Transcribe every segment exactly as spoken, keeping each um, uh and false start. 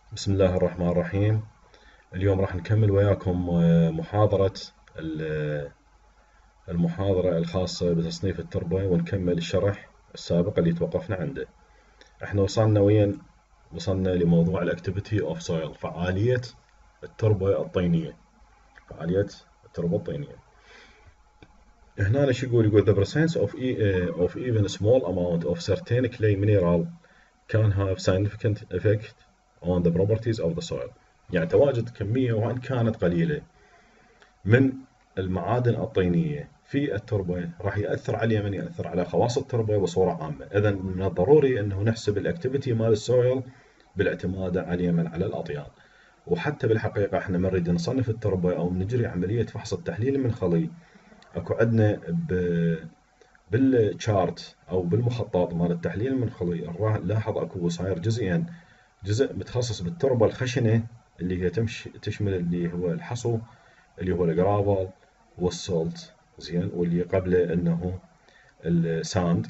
بسم الله الرحمن الرحيم. اليوم راح نكمل وياكم آه، محاضرة ال- المحاضرة الخاصة بتصنيف التربة، ونكمل الشرح السابق اللي توقفنا عنده. احنا وصلنا وين؟ وصلنا لموضوع الاكتيفيتي اوف سويل، فعالية التربة الطينية. فعالية التربة الطينية. هنا شو يقول؟ يقول the presence of, e uh, of even small amount of certain clay mineral can have significant effect on the properties of the soil. يعني تواجد كمية وإن كانت قليلة من المعادن الطينية في التربة راح يأثر على من يأثر على خواص التربة بصورة عامة. إذا من الضروري أنه نحسب الأكتيفيتي مال السويل بالاعتماد على من على الأطيان. وحتى بالحقيقة احنا ما نريد نصنف التربة أو نجري عملية فحص التحليل المنخلي، اكو عندنا ب... بالشارت او بالمخطط مال التحليل المنخلي نراح نلاحظ اكو صاير جزئين: جزء متخصص بالتربة الخشنة اللي هي تمشي تشمل اللي هو الحصو اللي هو الجرافل والسولت، زين، واللي قبله انه الساند.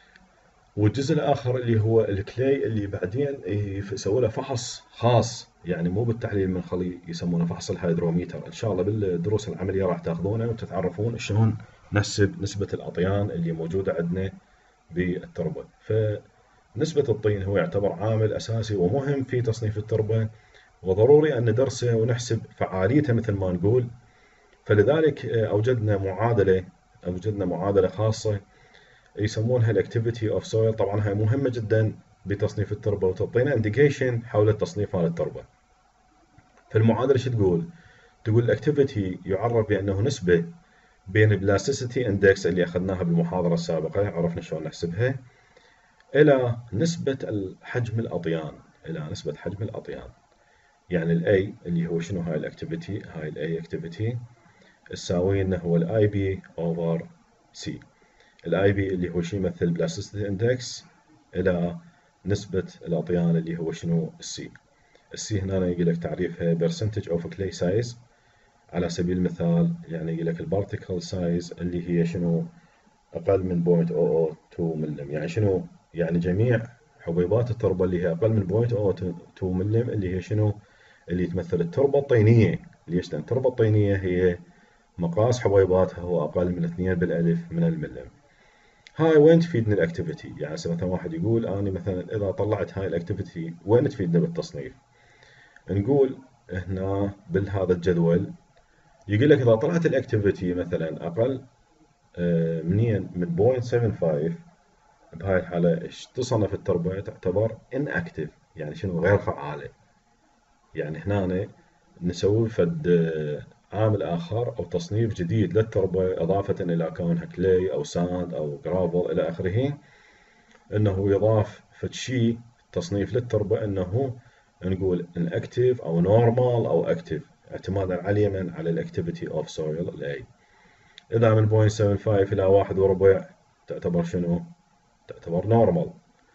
والجزء الاخر اللي هو الكلي اللي بعدين يسوي له فحص خاص، يعني مو بالتحليل المنخلي، يسمونه فحص الهيدروميتر. ان شاء الله بالدروس العمليه راح تاخذونه وتتعرفون شلون نحسب نسبه الاطيان اللي موجوده عندنا بالتربه. فنسبه الطين هو يعتبر عامل اساسي ومهم في تصنيف التربه، وضروري ان ندرسه ونحسب فعاليته مثل ما نقول. فلذلك آه، اوجدنا معادله اوجدنا معادله خاصه يسمونها الاكتيفيتي اوف سويل. طبعا هاي مهمه جدا بتصنيف التربه وتعطينا انديكيشن حول التصنيف مال التربه. فالمعادله شو تقول؟ تقول الاكتيفيتي يعرف بانه نسبه بين البلاستيسيتي اندكس اللي اخذناها بالمحاضره السابقه، عرفنا شلون نحسبها، الى نسبه حجم الاطيان الى نسبه حجم الاطيان. يعني الاي اللي هو شنو؟ هاي الاكتيفيتي، هاي الاي اكتيفيتي تساوي لنا هو الاي بي اوفر سي. الاي بي اللي هو شو يمثل؟ بلاستيسيتي اندكس الى نسبة الاطيان اللي هو شنو؟ السي. السي هنا يقول لك تعريفها percentage of clay size. على سبيل المثال يعني يقول لك البارتيكل سايز اللي هي شنو؟ اقل من صفر فاصلة صفر صفر اثنين ملم. يعني شنو؟ يعني جميع حبيبات التربة اللي هي اقل من صفر فاصلة صفر صفر اثنين ملم اللي هي شنو؟ اللي تمثل التربة الطينية. ليش؟ لان التربة الطينية هي مقاس حبيباتها هو أقل من اثنين بالألف من الملم. هاي وين تفيدني الأكتيفيتي؟ يعني هسه مثلا واحد يقول أنا مثلا إذا طلعت هاي الأكتيفيتي وين تفيدنا بالتصنيف؟ نقول هنا بهذا الجدول يقول لك إذا طلعت الأكتيفيتي مثلا أقل آه، منين من صفر فاصلة سبعة خمسة، بهاي الحالة ايش تصنف التربة؟ تعتبر inactive، يعني شنو؟ غير فعالة. يعني هنا نسوي فد عامل آخر أو تصنيف جديد للتربة إضافة إلى كونها كلي أو ساند أو جرافل إلى آخره، أنه يضاف فد شيء تصنيف للتربة أنه نقول inactive أو normal أو active، اعتمادا على من؟ على الاكتيفيتي اوف سويل الاي. إذا من صفر فاصلة سبعة خمسة إلى واحد وربع تعتبر شنو؟ تعتبر normal.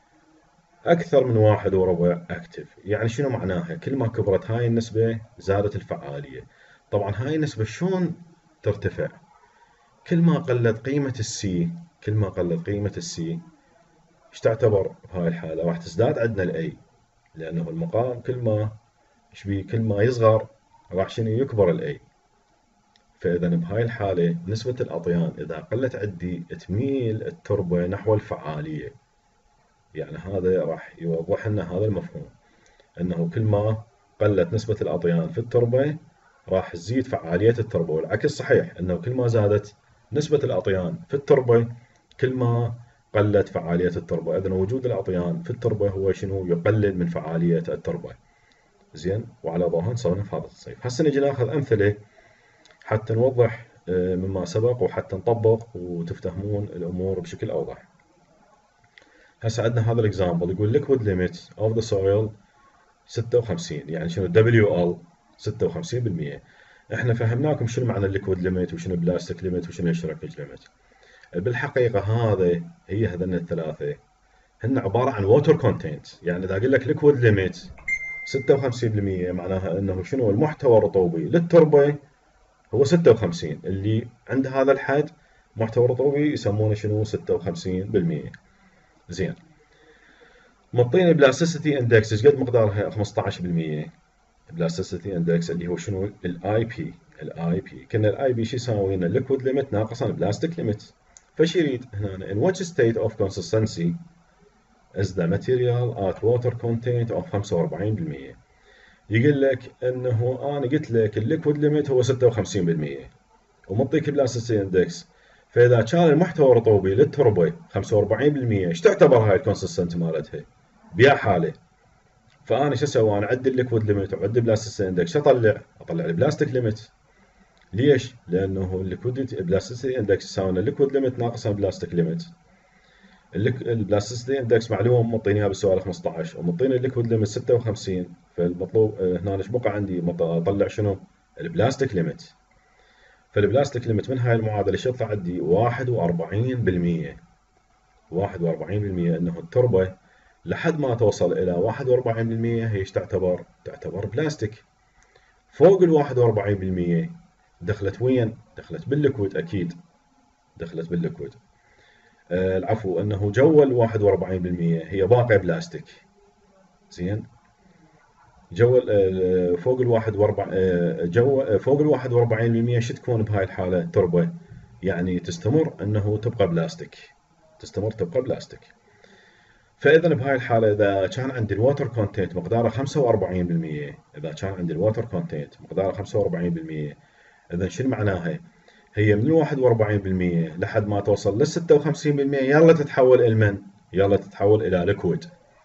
أكثر من واحد وربع أكتف. يعني شنو معناها؟ كل ما كبرت هاي النسبة زادت الفعالية. طبعا هاي النسبة شلون ترتفع؟ كل ما قلت قيمة السي كل ما قلت قيمة السي ايش تعتبر بهاي الحالة؟ راح تزداد عندنا الاي، لأنه المقام كل ما ايش بيه؟ كل ما يصغر راح شنو؟ يكبر الاي. فإذا بهاي الحالة نسبة الأطيان إذا قلت عندي تميل التربة نحو الفعالية. يعني هذا راح يوضح لنا هذا المفهوم، انه كل ما قلت نسبة الاطيان في التربة راح تزيد فعالية التربة، والعكس صحيح، انه كل ما زادت نسبة الاطيان في التربة كل ما قلت فعالية التربة. اذا وجود الاطيان في التربة هو شنو؟ يقلل من فعالية التربة. زين، وعلى ضوءها نصنف هذا التصنيف. هسه نجي ناخذ امثلة حتى نوضح آه، مما سبق، وحتى نطبق وتفتهمون الامور بشكل اوضح. هسه عندنا هذا الاكزامبل يقول liquid limit of the soil ستة وخمسين. يعني شنو دبليو ال؟ ستة وخمسين بالمئة. احنا فهمناكم شنو معنى الليكويد ليميت وشنو بلاستيك ليميت وشنو الشركج ليميت. بالحقيقه هذا هي هذين الثلاثه هن عباره عن ووتر كونتنت. يعني اذا اقول لك ليكويد ليميت ستة وخمسين بالمئة معناها انه شنو؟ المحتوى الرطوبي للتربه هو ستة وخمسين، اللي عند هذا الحد محتوى رطوبي يسمونه شنو؟ ستة وخمسين بالمئة. زين، مطيني بلاستيسيتي اندكس ايش قد مقدارها خمسة عشر بالمئة. بلاستيسيتي اندكس اللي هو شنو الاي بي. الاي بي كنا الاي بي شو يساوي لنا الليكويد ليميت ناقصا البلاستيك ليميت. فش يريد هنا in which state of consistency is the material at water content of خمسة وأربعين بالمئة. يقول لك انه انا قلت لك الليكويد ليميت هو ستة وخمسين بالمئة ومعطيك بلاستيسيتي اندكس، فاذا كان المحتوى الرطوبي للتربه خمسة وأربعين بالمئة ايش تعتبر هاي الكونسستنت مالتها؟ بيا حاله. فانا شو اسوي؟ انا عندي الليكويد ليميت وعندي بلاستيسيتي اندكس، شو اطلع؟ اطلع البلاستيك ليميت. ليش؟ لانه الليكويد بلاستيسيتي اندكس يساوي الليكويد ليميت ناقص البلاستيك ليميت. البلاستيسيتي اندكس معلوم معطيني اياها بالسؤال خمسة عشر ومعطيني الليكويد ليميت ستة وخمسين، فالمطلوب هنا ايش بقى عندي؟ اطلع شنو؟ البلاستيك ليميت. فالبلاستيك ليميت من هاي المعادله ايش يطلع عندي؟ واحد وأربعين بالمئة. واحد وأربعين بالمئة انه التربه لحد ما توصل الى واحد وأربعين بالمئة هي ايش تعتبر؟ تعتبر بلاستيك. فوق ال واحد وأربعين بالمئة دخلت وين؟ دخلت بالليكويد اكيد. دخلت بالليكويد. آه العفو انه جو ال واحد وأربعين بالمئة هي باقي بلاستيك. زين. جو آه فوق ال واحد وأربعين آه جو آه فوق ال واحد وأربعين بالمئة شو تكون بهاي الحاله؟ تربه. يعني تستمر انه تبقى بلاستيك. تستمر تبقى بلاستيك. فاذا بهاي الحاله اذا كان عندي الووتر كونتنت مقداره خمسة وأربعين بالمئة، اذا كان عندي الووتر كونتنت مقداره خمسة وأربعين بالمئة، اذا شنو معناها؟ هي من ال واحد وأربعين بالمئة لحد ما توصل لل ستة وخمسين بالمئة يلا تتحول الى من؟ يلا تتحول الى ليكويد.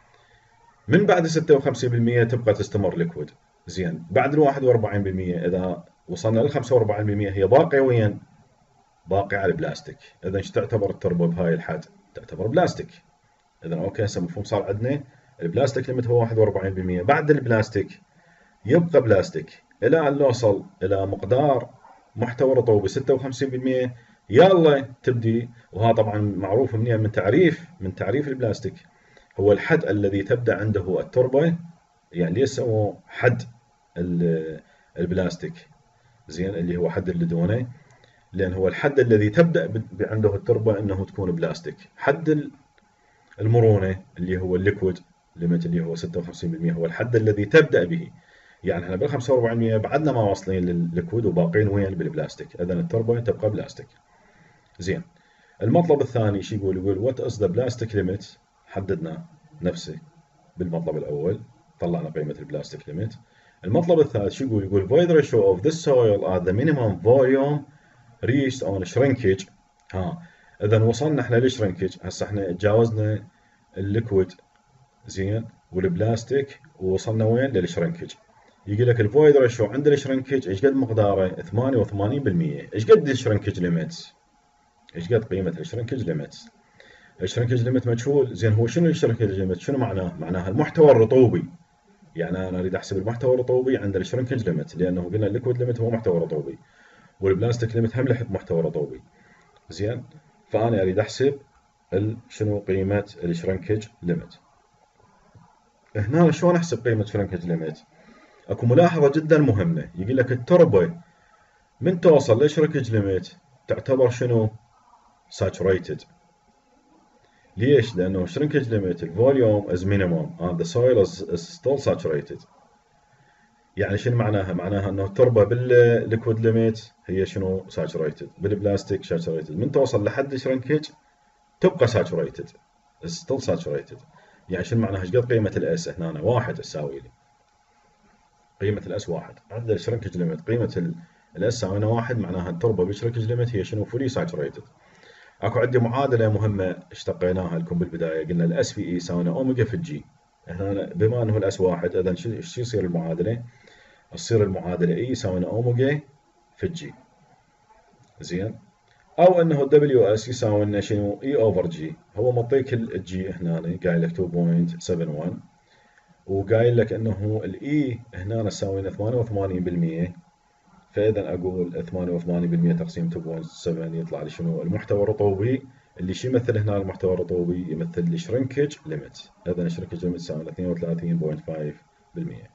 من بعد ستة وخمسين بالمئة تبقى تستمر ليكويد. زين. بعد ال واحد وأربعين بالمئة اذا وصلنا لل خمسة وأربعين بالمئة هي باقي وين؟ باقي على البلاستيك. اذا ايش تعتبر التربه بهاي الحد؟ تعتبر بلاستيك. اذا اوكي هسه مفهوم صار عندنا البلاستيك ليميت هو واحد وأربعين بالمئة. بعد البلاستيك يبقى بلاستيك الى ان نوصل الى مقدار محتوى رطوبه ستة وخمسين بالمئة يلا تبدي. وهذا طبعا معروف منين؟ من تعريف من تعريف البلاستيك. هو الحد الذي تبدا عنده التربه. يعني ليش سموه حد البلاستيك؟ زين. اللي هو حد اللدونه. لان هو الحد الذي تبدا عنده التربه انه تكون بلاستيك. حد المرونه اللي هو الليكويد ليميت اللي هو ستة وخمسين بالمئة هو الحد الذي تبدا به. يعني احنا بال خمسة وأربعين بالمئة بعدنا ما واصلين للليكويد وباقين وين؟ بالبلاستيك. اذا التربه تبقى بلاستيك. زين. المطلب الثاني شو يقول؟ يقول وات از ذا بلاستيك ليميت. حددنا نفسه بالمطلب الاول، طلعنا قيمه البلاستيك ليميت. المطلب الثالث شو يقول؟ يقول void ratio of this soil at the minimum volume reached on shrinkage. ها اذا وصلنا احنا للشرنكج. هسه احنا تجاوزنا الليكويد زين والبلاستيك ووصلنا وين؟ للشرنكج. يقول لك الفويد ريشيو عند الشرنكج ايش قد مقداره؟ ثمانية وثمانين بالمئة. ايش قد الشرنكج ليميتس؟ ايش قد قيمه الشرنكج ليميتس؟ الشرنكج ليميت مجهول. زين. هو شنو الشرنكج ليميت؟ شنو معناه؟ معناها المحتوى الرطوبي. يعني انا اريد احسب المحتوى الرطوبي عند الشرنكج ليميت، لانه قلنا الليكويد ليميت هو محتوى رطوبي والبلاستيك ليميت هم له محتوى رطوبي. زين. فانا اريد احسب شنو قيمه الشرنكج ليميت. هنا شلون احسب قيمه شرنكج ليميت؟ اكو ملاحظه جدا مهمه. يقول لك التربه من توصل لشرنكج ليميت تعتبر شنو؟ ساتوريتد. ليش؟ لانه شرنكج ليميت الفوليوم از مينيموم and the soil is, is still saturated. يعني شنو معناها؟ معناها انه التربه بالليكويد ليميت هي شنو؟ ساتوريتد. بالبلاستيك ساتوريتد. من توصل لحد الشرنكج تبقى ساتوريتد. is still saturated. يعني شنو معناها؟ ايش قد قيمه الاس هنا؟ واحد تساوي لي قيمه الاس واحد. عند الشرنكج ليميت قيمه الاس ساوينا واحد، معناها التربه بالشرنكج ليميت هي شنو؟ فولي ساتوريتد. اكو عندي معادله مهمه اشتقيناها لكم بالبدايه. قلنا الاس في اي يساوي اوميجا في الجي. هنا بما انه الاس واحد اذا شو يصير المعادله؟ تصير المعادله اي يساوي اوميجا في الجي. زين. او انه الدبليو اس يساوي لنا شنو؟ اي اوفر جي. هو معطيك الجي هنا قايل لك اثنين فاصلة سبعة واحد وقايل لك انه الاي هنا تساوي لنا ثمانية وثمانين بالمئة. فاذا اقول ثمانية وثمانين بالمئة تقسيم اثنين فاصلة سبعة يطلع لي شنو؟ المحتوى الرطوبي. اللي شو يمثل هنا المحتوى الرطوبي؟ يمثل الشرنكج ليميت. اذا الشرنكج ليميت تساوي اثنين وثلاثين فاصلة خمسة بالمئة.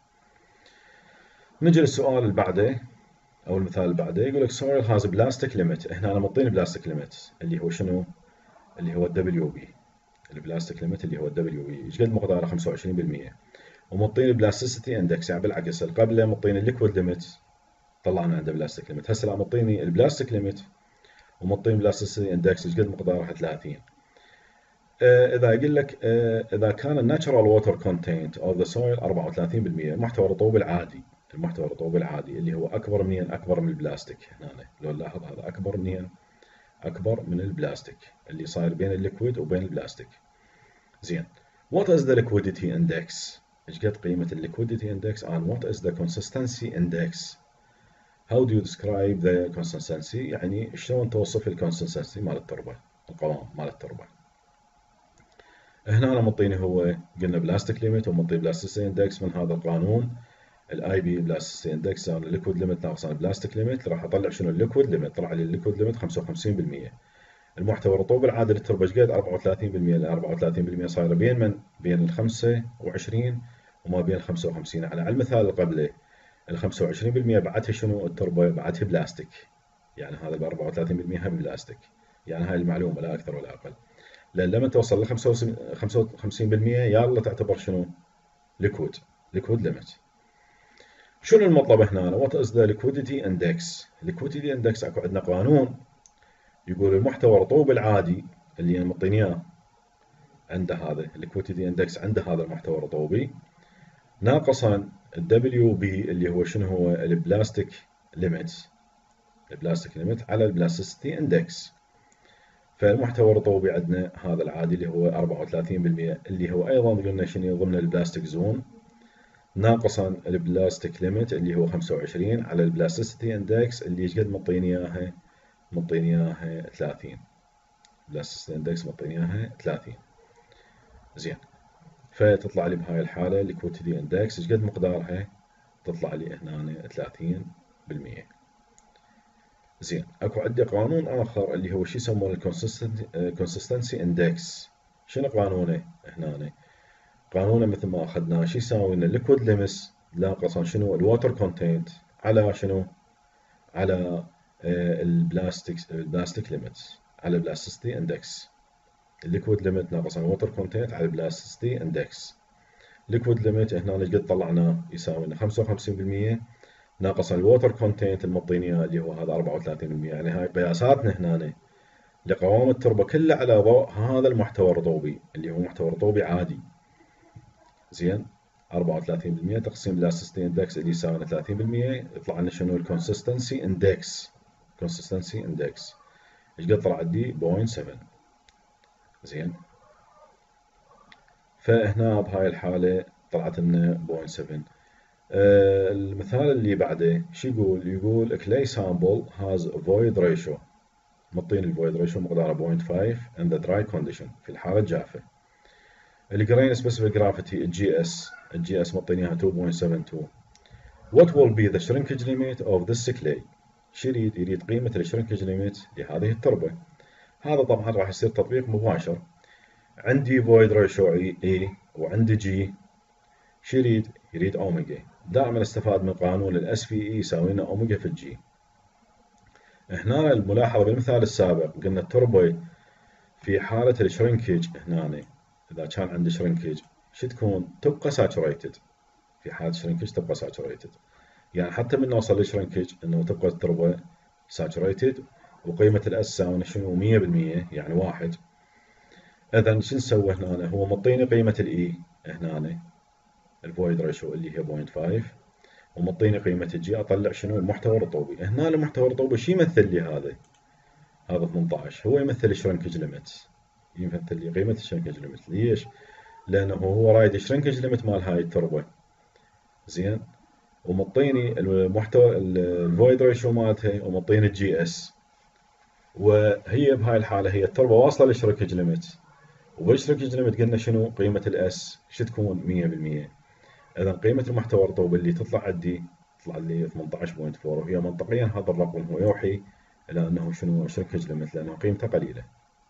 نجي للسؤال اللي بعده او المثال اللي بعده. يقول لك soil has plastic limit. هنا انا معطيني بلاستيك ليميت اللي هو شنو؟ اللي هو الدبليو بي. البلاستيك ليميت اللي هو الدبليو بي ايش قد مقداره خمسة وعشرين بالمئة، ومعطيني البلاستيسيتي اندكس يعني بالعكس اللي قبله معطيني الليكويد ليميت طلعنا عنده بلاستيك ليميت، هسه لا معطيني البلاستيك ليميت ومعطيني بلاستيسيتي اندكس ايش قد مقدارها ثلاثين. آه، اذا اقول لك آه، اذا كان الناتشرال ووتر كونتنت اوف ذا سويل أربعة وثلاثين بالمئة، محتوى الرطوبه العادي، المحتوى الرطوبه العادي اللي هو اكبر منين؟ اكبر من البلاستيك. هنا لو نلاحظ هذا اكبر منين؟ اكبر من البلاستيك اللي صاير بين الليكويد وبين البلاستيك. زين. what is the liquidity index؟ ايش قد قيمه الليكويديتي اندكس and what is the consistency index؟ how do you describe the consistency؟ يعني شلون توصف الكونسستنسي مال التربه، القوام مال التربه. هنا انا مطيني هو قلنا بلاستيك ليميت ومطي بلاستيسيتي اندكس من هذا القانون الاي بي بلاستيسيتي اندكس يعني الليكويد ليميت ناقص البلاستيك ليميت، راح اطلع شنو الليكويد ليميت، طلع لي الليكويد ليميت خمسة وخمسين بالمئة. المحتوى الرطوبه العادي للتربه ايش قد؟ أربعة وثلاثين بالمئة، لان أربعة وثلاثين بالمئة صايره بين من؟ بين ال خمسة وعشرين وما بين ال خمسة وخمسين. على المثال اللي قبله ال خمسة وعشرين بالمئة بعدها شنو التربه؟ بعدها بلاستيك، يعني هذا ب أربعة وثلاثين بالمئة هم بلاستيك، يعني هاي المعلومه لا اكثر ولا اقل. لان لما توصل ل خمسة وخمسين بالمئة يلا تعتبر شنو؟ ليكويد، ليكويد ليميت. شنو المطلب هنا؟ وات از ذا ليكويديتي اندكس؟ ليكويديتي اندكس اكو عندنا قانون يقول المحتوى الرطوبه العادي اللي مطين اياه عنده هذا الليكويديتي اندكس، عنده هذا المحتوى الرطوبي ناقصا الدبليو بي اللي هو شنو هو؟ البلاستيك ليميت، البلاستيك ليميت على البلاستيسيتي اندكس. فالمحتوى الرطوبي عندنا هذا العادي اللي هو أربعة وثلاثين بالمئة اللي هو ايضا قلنا شنو؟ ضمن البلاستيك زون، ناقصا البلاستيك ليميت اللي هو خمسة وعشرين على البلاستيسيتي اندكس اللي ايش قد مطيني اياها؟ مطيني اياها ثلاثين. بلاستيسيتي اندكس مطيني اياها ثلاثين. زين. فتطلع لي بهاي الحاله ليكويديتي اندكس ايش قد مقدارها؟ تطلع لي هنا ثلاثين بالمئة. زين. اكو عندي قانون اخر اللي هو شو يسمونه؟ الكونسستنسي اندكس. شنو قانونه هنا؟ قانونه مثل ما اخذناه شو يساوي لنا؟ الليكويد ليمس ناقصا شنو؟ الووتر كونتنت على شنو؟ على البلاستيك البلاستيك ليميتس على البلاستيسيتي اندكس. الليكويد ليميت ناقصا الووتر كونتنت على البلاستيسيتي اندكس. ليكويد ليميت هنا ايش قد طلعناه؟ يساوي لنا خمسة وخمسين بالمئة ناقصا الووتر كونتنت المعطيني اياه اللي هو هذا أربعة وثلاثين بالمئة. يعني هاي قياساتنا هنا لقوام التربه كلها على ضوء هذا المحتوى الرطوبي اللي هو محتوى رطوبي عادي. زين. أربعة وثلاثين بالمئة تقسيم بلاستيسيتي اندكس اللي يساوي ثلاثين بالمئة يطلع لنا شنو؟ الكونسستنسي اندكس. كونسستنسي اندكس ايش قد طلع عندي؟ صفر فاصلة سبعة. زين. فهنا بهاي الحاله طلعت لنا صفر فاصلة سبعة. آه المثال اللي بعده شو يقول؟ يقول clay sample has a void ratio، مطين الفويد ريشيو مقداره صفر فاصلة خمسة in the dry condition في الحاله الجافه. الجرين سبيسيفيك جرافيتي الجي اس، الجي اس مطين اياها اثنين فاصلة سبعة اثنين. What will be the shrinkage limit of this clay؟ شو يريد؟ يريد قيمه الشرنكج ليميت لهذه التربه. هذا طبعا راح يصير تطبيق مباشر. عندي فويد ريشيو اي وعندي جي، شو يريد؟ يريد اوميجا. دائما استفاد من قانون الاس في اي يساوي لنا اوميجا في الجي. هنا الملاحظه بالمثال السابق قلنا التربه في حاله الشرنكج هنا اذا كان عندي شرنكج شو تكون؟ تبقى ساتوريتد. في حاله شرنكج تبقى ساتوريتد، يعني حتى من نوصل للشرنكج انه تبقى التربه ساتوريتد وقيمه الاس تساوي شنو؟ مئة بالمئة يعني واحد. اذا شو نسوي هنا؟ هو مطيني قيمه الاي هنا الفويد ريشيو اللي هي صفر فاصلة خمسة ومطيني قيمه الجي، اطلع شنو؟ المحتوى الرطوبي. هنا المحتوى الرطوبي شو يمثل لي؟ هذا هذا ثمانية عشر هو يمثل الشرنكج ليميت، يمثل لي قيمه الشرنكج ليميت. ليش؟ لانه هو رايد الشرنكج ليميت مال هاي التربه. زين. ومطيني المحتوى الفويد ريشيو مالتها ومطيني الجي اس، وهي بهاي الحاله هي التربه واصله للشرنكج ليميت، وبالشرنكج ليميت قلنا شنو؟ قيمه الاس شو تكون؟ مئة بالمئة. اذا قيمه المحتوى الرطوبي اللي تطلع عندي تطلع لي ثمانية عشر فاصلة أربعة، وهي منطقيا هذا الرقم هو يوحي الى انه شنو؟ شرنكج ليميت لانه قيمته قليله.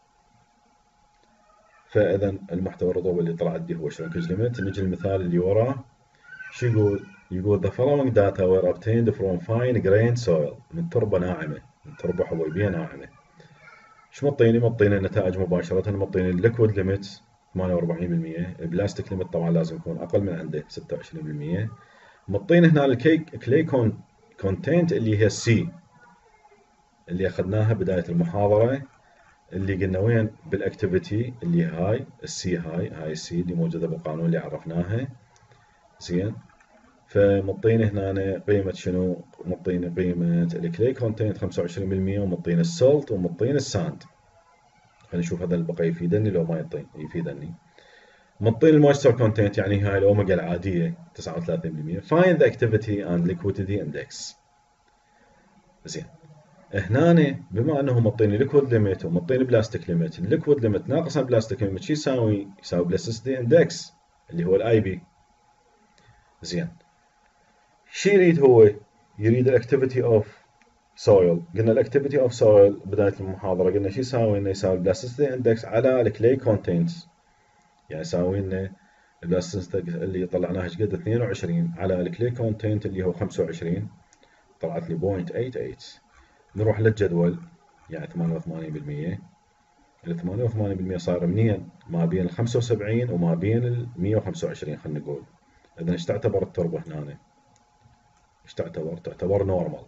فاذا المحتوى الرطوبي اللي طلع عندي هو شرنكج ليميت. نجي المثال اللي وراه شو يقول؟ يقول the following data were obtained from fine grained soil، من تربه ناعمه، من تربه حبيبيه ناعمه. شو مطيني؟ مطيني النتائج مباشره، مطيني الليكويد ليميت ثمانية وأربعين بالمئة. البلاستيك ليمت طبعا لازم يكون اقل من عنده ستة وعشرين بالمئة. مطين هنا الكيك كلي كون كونتنت اللي هي السي اللي اخذناها بدايه المحاضره، اللي قلنا وين بالاكتيفيتي اللي هاي السي، هاي هاي السي اللي موجوده بالقانون اللي عرفناها. زين. فمطين هنا قيمه شنو؟ مطين قيمه الكلي كونتنت خمسة وعشرين بالمئة، ومطين السولت، ومطين الساند. خلينا نشوف هذا البقى يفيدني لو ما يطين يفيدني. مطين المويستر كونتنت يعني هاي الاوميجا العاديه تسعة وثلاثين بالمئة. فايند ذا اكتيفيتي اند ليكويديتي اندكس. زين. هنا بما انه مطيني ليكويد ليميت ومطيني بلاستيك ليميت، الليكويد ليميت ناقص البلاستيك ليميت شو يساوي؟ يساوي بلاستيسيتي اندكس اللي هو الاي بي. زين. شو يريد هو؟ يريد الاكتيفيتي اوف سويل. قلنا الاكتيفيتي اوف سويل بدايه المحاضره قلنا شو يساوي؟ انه يساوي البلاستيسيتي اندكس على الكلي كونتنتس، يعني يساوي لنا البلاستيسيتي اللي طلعناها ايش قد؟ اثنين وعشرين على الكلي كونتنت اللي هو خمسة وعشرين، طلعت لي صفر فاصلة ثمانية وثمانين. نروح للجدول، يعني ثمانية وثمانين بالمئة. ال ثمانية وثمانين بالمئة صار منين؟ ما بين ال خمسة وسبعين وما بين ال مئة وخمسة وعشرين خلينا نقول. اذا ايش تعتبر التربه هنا؟ ايش تعتبر؟ تعتبر نورمال.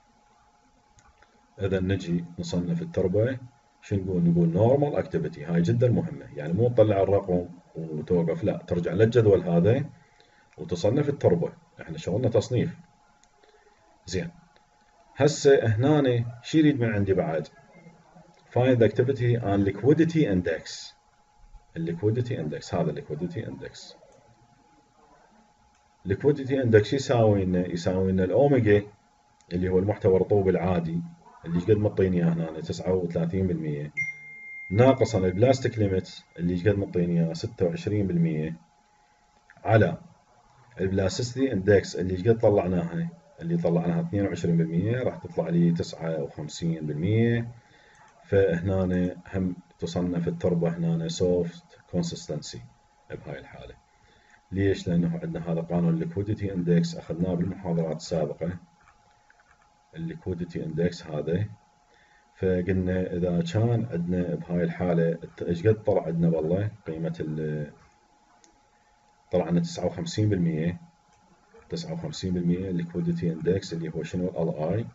اذا نجي نصنف التربه شو نقول؟ نقول نورمال اكتيفيتي. هاي جدا مهمه، يعني مو تطلع الرقم وتوقف، لا، ترجع للجدول هذا وتصنف التربه. احنا شغلنا تصنيف. زين. هسه هنا شو يريد من عندي بعد؟ find the activity and liquidity index. الليكويديتي اندكس، هذا الليكويديتي اندكس. الليكويديتي اندكس يساوي لنا؟ يساوي لنا الاوميجا اللي هو المحتوى الرطوبي العادي اللي قد مطيني اياه هنا تسعة وثلاثين بالمئة، ناقصا البلاستيك ليميت اللي قد مطيني اياه ستة وعشرين بالمئة، على البلاستيسيتي اندكس اللي قد طلعناها اللي طلعناها اثنين وعشرين بالمئة، راح تطلع لي تسعة وخمسين بالمئة. فهنا هم تصنف التربه هنا سوفت كونسستنسي بهاي الحاله. ليش؟ لانه عندنا هذا قانون الليكويديتي اندكس اخذناه بالمحاضرات السابقه. الليكويديتي اندكس هذا، فقلنا اذا كان عندنا بهاي الحاله ايش قد طلع عندنا؟ والله قيمه ال طلع لنا تسعة وخمسين بالمئة. تسعة وخمسين بالمئة الليكويديتي اندكس اللي هو شنو؟ ال اي.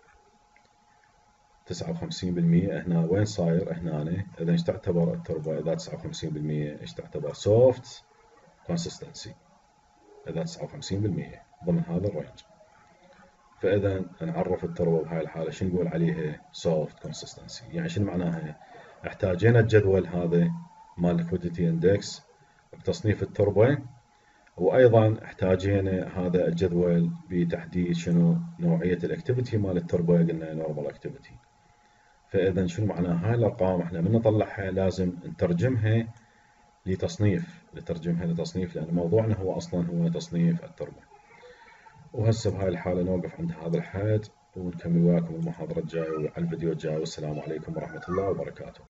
تسعة وخمسين بالمئة هنا وين صاير؟ هنا. اذا ايش تعتبر التربه؟ اذا تسعة وخمسين بالمئة ايش تعتبر؟ سوفت كونسستنسي. اذا تسعة وخمسين بالمئة ضمن هذا الرينج. فاذا نعرف التربه بهاي الحاله شو نقول عليها؟ سوفت كونسستنسي. يعني شنو معناها؟ احتاجينا الجدول هذا مال ليكويديتي اندكس بتصنيف التربه، وايضا احتاجينا هذا الجدول بتحديد شنو نوعيه الاكتيفيتي مال التربه، قلنا نورمال اكتيفيتي. فاذا شنو معناها؟ هاي الارقام احنا من نطلعها لازم نترجمها لتصنيف، نترجمها لتصنيف، لان موضوعنا هو اصلا هو تصنيف التربه. وهسه بهاي الحالة نوقف عند هذا الحد، ونكمل وياكم المحاضرة الجاية وعلى الفيديو الجاي. والسلام عليكم ورحمة الله وبركاته.